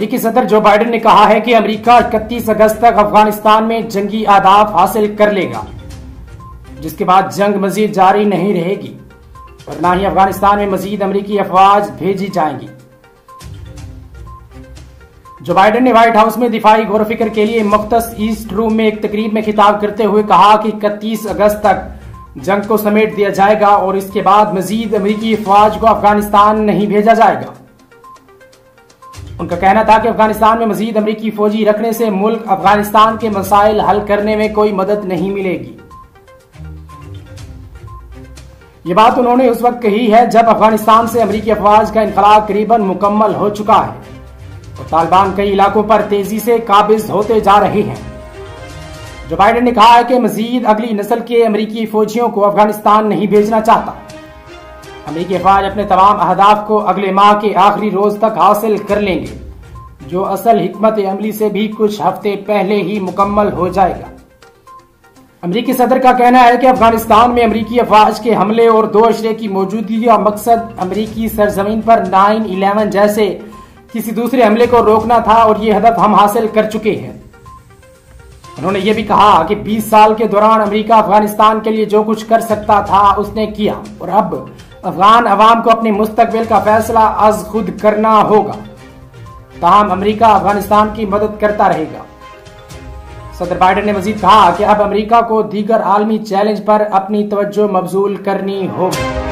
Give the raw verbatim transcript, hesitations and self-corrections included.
अमेरिकी सदर Joe Biden ने कहा है कि अमेरिका इकतीस अगस्त तक अफगानिस्तान में जंगी अहदाफ हासिल कर लेगा, जिसके बाद जंग मजीद जारी नहीं रहेगी और न ही अफगानिस्तान में मजीद अमेरिकी अफवाज भेजी जाएंगी। जो बाइडेन ने व्हाइट हाउस में दिफाई गौर फिक्र के लिए मुख्तस ईस्ट रूम में एक तकरीब में खिताब करते हुए कहा कि इकतीस अगस्त तक जंग को समेट दिया जाएगा और इसके बाद मजीद अमेरिकी अफवाज को अफगानिस्तान नहीं भेजा जाएगा। उनका कहना था कि अफगानिस्तान में मजीद अमेरिकी फौजी रखने से मुल्क अफगानिस्तान के मसाइल हल करने में कोई मदद नहीं मिलेगी। ये बात उन्होंने उस वक्त कही है जब अफगानिस्तान से अमेरिकी अफवाज का इनखला करीबन मुकम्मल हो चुका है और तालिबान कई इलाकों पर तेजी से काबिज होते जा रहे हैं। जो बाइडेन ने कहा है कि मजीद अगली नस्ल के अमेरिकी फौजियों को अफगानिस्तान नहीं भेजना चाहता। अमेरिकी अफवाज अपने तमाम अहदाफ को अगले माह के आखिरी रोज तक हासिल कर लेंगे, जो असल हिकमत अमली से भी कुछ हफ्ते पहले ही मुकम्मल हो जाएगा। अमेरिकी सदर का कहना है कि अफगानिस्तान में अमेरिकी अफवाज के हमले और दो अशरे की मौजूदगी का मकसद अमेरिकी सरजमीन पर नाइन इलेवन जैसे किसी दूसरे हमले को रोकना था और ये हदफ हम हासिल कर चुके हैं। उन्होंने ये भी कहा कि बीस साल के दौरान अमेरिका अफगानिस्तान के लिए जो कुछ कर सकता था उसने किया और अब अफगान अवाम को अपने मुस्तकबिल का फैसला अज खुद करना होगा। ताहम अमेरिका अफगानिस्तान की मदद करता रहेगा। सदर बाइडेन ने मजीद कहा कि अब अमेरिका को दीगर आलमी चैलेंज पर अपनी तवज्जो मबजूल करनी होगी।